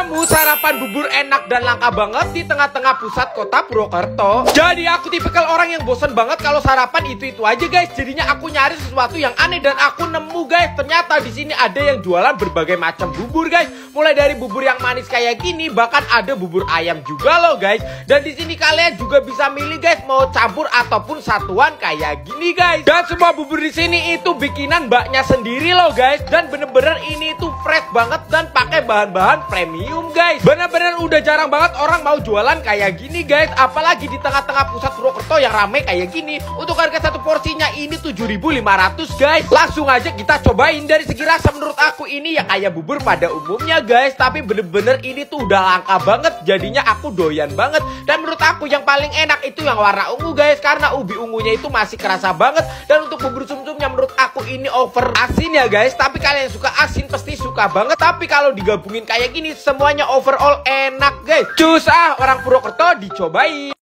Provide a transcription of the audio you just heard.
kamu sarapan bubur enak dan langka banget di tengah-tengah pusat kota Purwokerto. Jadi aku tipikal orang yang bosen banget kalau sarapan itu aja guys. Jadinya aku nyari sesuatu yang aneh dan aku nemu guys. Ternyata di sini ada yang jualan berbagai macam bubur guys. Mulai dari bubur yang manis kayak gini, bahkan ada bubur ayam juga loh guys. Dan di sini kalian juga bisa milih guys, mau campur ataupun satuan kayak gini guys. Dan semua bubur di sini itu bikinan mbaknya sendiri loh guys. Dan bener-bener ini tuh fresh banget dan pakai bahan-bahan premium guys. Bener-bener udah jarang banget orang mau jualan kayak gini guys. Apalagi di tengah-tengah pusat Purwokerto yang rame kayak gini. Untuk harga satu porsinya ini 7.500 guys. Langsung aja kita cobain. Dari segi rasa menurut aku ini ya kayak bubur pada umumnya guys. Tapi bener-bener ini tuh udah langka banget. Jadinya aku doyan banget. Dan menurut aku yang paling enak itu yang warna ungu guys. Karena ubi ungunya itu masih kerasa banget. Dan untuk bubur sumsumnya menurut aku ini over asin ya guys. Tapi kalian yang suka asin pasti suka banget. Tapi kalau digabungin kayak gini semuanya overall enak guys. Cus orang Purwokerto dicobain.